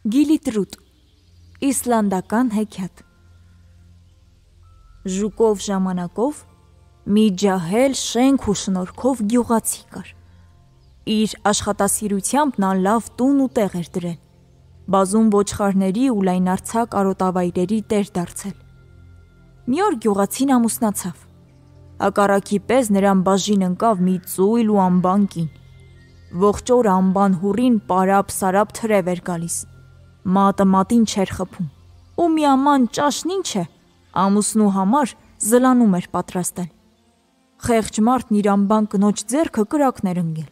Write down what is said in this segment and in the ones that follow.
Գիլիտրուտ, իսլանդական հեքիաթ։ Ժուկով ժամանակով մի ջահել շենք ու շնորհքով գյուղացի կար։ Իր աշխատասիրությամբ նա լավ տուն ու տեղ էր դրել, բազում ոչխարների ու լայնարձակ արոտավայրերի տեր դարձել։ Մի օր գյուղացին ամուսնացավ։ Հակառակի պես նրան բաժին ընկավ մի ծույլ ու անբան կին։ Ողջ օրը անբան հուրին պարապ-սարապ թրև էր գալիս։ Մատը մատին չէր խփում, ու մի աման ճաշն ինչ է, ամուսնու համար զլանում էր պատրաստել։ Խեղճ մարդն իր անբան կնոջ ձեռքը կրակն էր ընկել։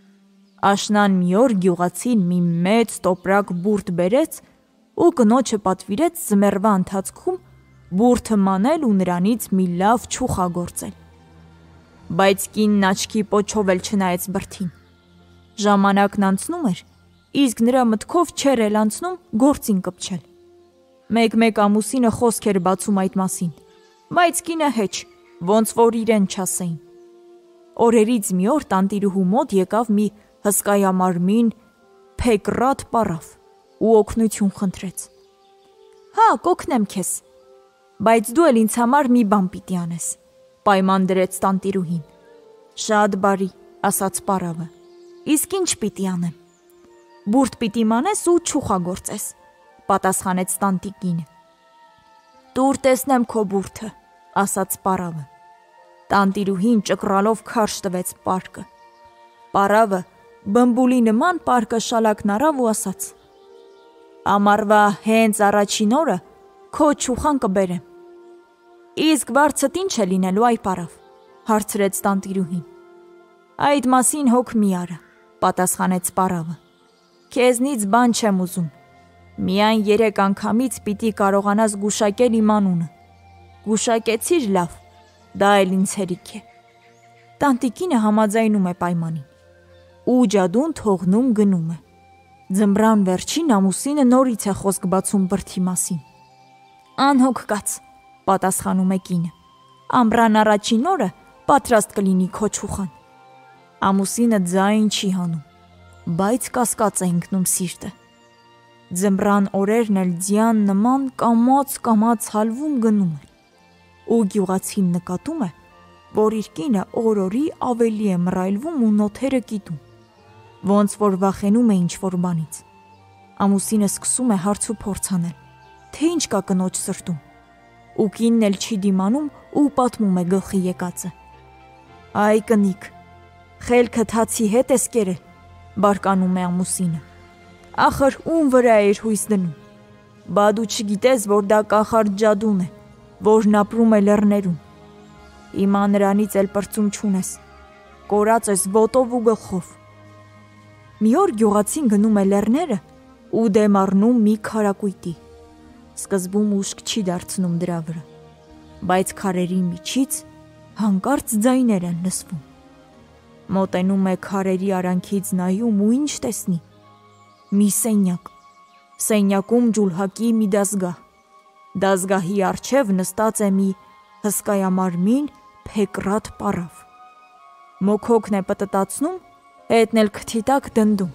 Աշնան մի օր գյուղացին մի մեծ տոպրակ բուրդ բերեց ու կնոջը պատվիրեց ձմեռվա ընթացքում բուրդը մանել ու նրանից մի լավ չուխագործել։ Բայց կինն աչքի պոչով էլ չնայեց բրդին։ Ժամանակն անցնում էր, իսկ նրա մտքով չէր էլ անցնում գործին կպչել։ Մեկ-մեկ ամուսինը խոսք էր բացում այդ մասին, բայց կինը հեչ, ոնց որ իրեն չասեին։ Օրերից մի օր տանտիրուհու մոտ եկավ մի հսկայամարմին փեկռատ պառավ ու օգնություն խնդրեց։ «Հա, կօգնեմ քեզ, բայց դու էլ ինձ համար մի բան պիտի անես», պայման դրեց տանտիրուհին։ «Շատ բարի», ասաց պառավը, «իսկ ինչ պիտի անեմ»։ «Բուրդ պիտի մանես ու չուխագործես», պատասխանեց տանտիկինը։ «Տուր տեսնեմ քո բուրդը», ասաց պառավը։ Տանտիրուհին ճկռալով քարշ տվեց պարկը։ Պառավը բմբուլի նման պարկը շալակն առավ ու ասաց. «Ամառվա հենց առաջին օրը քո չուխան կբերեմ»։ «Իսկ վարձդ ինչ է լինելու, այ պառավ», հարցրեց տանտիրուհին։ «Այդ մասին հոգ մի արա», պատասխանեց պառավը։ «Քեզնից բան չեմ ուզում, միայն 3 անգամից պիտի կարողանաս գուշակել իմ անունը։ Գուշակեցիր լավ, դա էլ ինձ հերիք է»։ Տանտիկինը համաձայնում է պայմանին, ու ջադուն թողնում գնում է։ Ձմռան վերջին ամուսինը նորից է խոսք բացում բրդի մասին։ «Անհոգ կաց», պատասխանում է կինը, «ամռան առաջին օրը պատրաստ կլինի քո չուխան»։ Ամուսինը ձայն չի հանում, բայց կասկած է ընկնում սիրտը։ Ձմռան օրերն էլ ձյան նման կամաց հալվում գնում են, ու գյուղացին նկատում է, որ իր կինը օր-օրի ավելի է մռայլվում ու նոթերը կիտում, ոնց որ վախենում է ինչ-որ բանից։ Ամուսինը սկսում է հարց ու փորձ անել, թե ինչ կա կնոջ սրտում, ու կինն էլ չի դիմանում ու պատմում է գլխի եկածը։ «Այ կնիկ, խելքդ հացի հետ ես կերել», բարկանում է ամուսինը։ «Ախր ում վրա էր հույս դնում։ Բա դու չգիտես, որ դա կախարդ ջադուն է, որն ապրում է լեռներում։ Հիմա նրանից էլ պրծում չունես, կորած ես ոտով ու գլխով»։ Մի օր գյուղացին գնում է լեռները ու դեմ առնում մի քարակույտի։ Սկզբում ուշք չի դարձնում դրա վրա, բայց քարերի միջից հանկարծ ձայներ են լսվում։ Մոտենում է քարերի արանքից նայում ու ինչ տեսնի։ Մի սենյակ։ Սենյակում ջուլհակի մի դազգահ։ Դազգահի առջև նստած է մի հսկայամարմին փեկռատ պառավ։ Մոքոքն է պտտացնում, հետն էլ քթի տակ դնդում։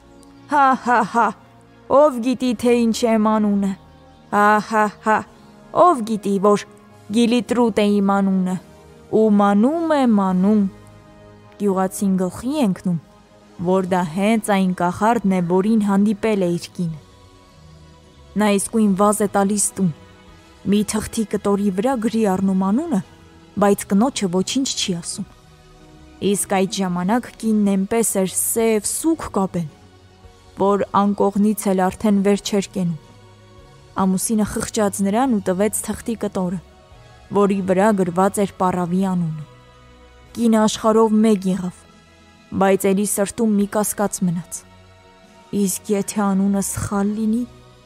«Հա, ով գիտի, թե ինչ է իմ անունը։ Հա, ով գիտի, որ Գիլիտրուտ է իմ անունը, ու մանում։ Գյուղացին գլխի է ընկնում, որ դա հենց այն կախարդն է, որին հանդիպել է իր կինը։ Նա իսկույն վազ է տալիս տուն, մի թղթի կտորի վրա գրի առնում անունը, բայց կնոջը ոչինչ չի ասում։ Իսկ այդ ժամանակ կինն էնպես էր սև սուգ կապել, որ անկողնից էլ արդեն վեր չէր կենում։ Ամուսինը խղճաց նրան ու տվեց թղթի կտորը, որի վրա գրված էր պառավի անունը։ Կինը աշխարհով մեկ եղավ, բայց էլի սրտում մի կասկած մնաց։ Իսկ եթե անունը սխալ լինի։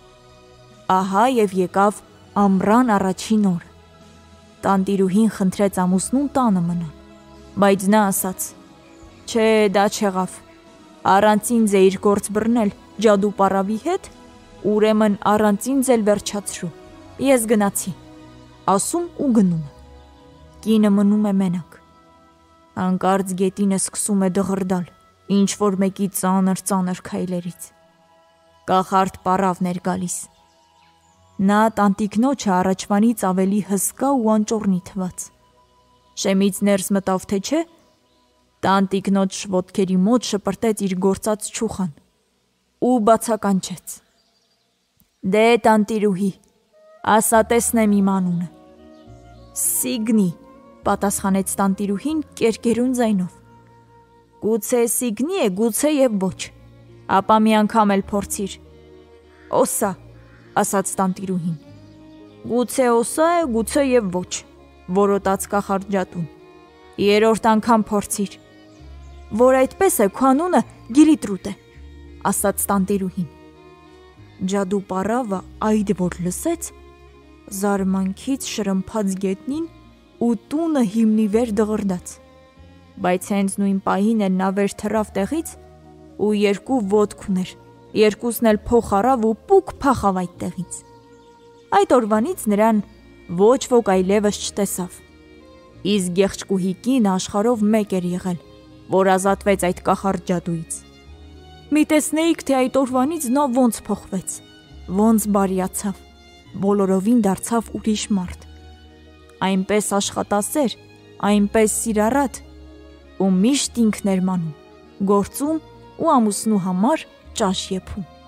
Ահա եւ եկավ ամռան առաջին օրը։ Տանտիրուհին խնդրեց ամուսնուն տանը մնալ, բայց նա ասաց. «Չէ, դա չեղավ։ Առանց ինձ է իր գործ բռնել ջադու պառավի հետ, ուրեմն առանց ինձ էլ վերջացրու։ Ես գնացի», ասում ու գնում է։ Կինը մնում է մենակ։ Հանկարծ գետինը սկսում է դղրդալ, ինչ որ մեկի ծանր քայլերից։ կախարդ պառավն էր գալիս։ Նա տանտիկնոջը առաջվանից ավելի հսկա ու անճոռնի թվաց։ Շեմից ներս մտավ թե չէ, տանտիկնոջ ոտքերի մոտ շպրտեց իր գործած չուխան ու բացականչեց. «Դե տանտիրուհի, ասա տեսնեմ իմ անունը»։ «Սիգնի», պատասխանեց տանտիրուհին կերկերուն ձայնով։ «Գուցե Սիգնի է, գուցե եւ ոչ, ապա մի անգամ էլ փորձիր»։ «Օսա», ասաց տանտիրուհին։ «Գուցե օսա է, գուցե եւ ոչ», որոտաց կախարդ ջատուն։ «Երրորդ անգամ փորձիր»։ «Որ այդպես է, քո անունը Գիլիտրուտ է», ասաց տանտիրուհին։ Ջադու պառավը այդ որ լսեց, զարմանքից շրմփաց գետնին ու տունը հիմնի վեր դղրդաց։ Բայց հենց նույն պահին էլ նա վեր թռավ տեղից ու երկու ոտք ուներ, երկուսն էլ փոխ առավ ու պուկ փախավ այդտեղից։ Այդ օրվանից նրան ոչ ոք այլևս չտեսավ։ Իսկ գեղեցկուհի կինը աշխարհով մեկ էր եղել, որ ազատվեց այդ կախարդ ջադուից։ Մի տեսնեիք, թե այդ օրվանից նա ոնց փոխվեց, ոնց բարիացավ, բոլորովին դարձավ ուրիշ մարդ։ Այնպես աշխատասեր, այնպես սիրառատ, ու միշտ ինքն էր մանում, գործում ու ամուսնու համար ճաշ եփում։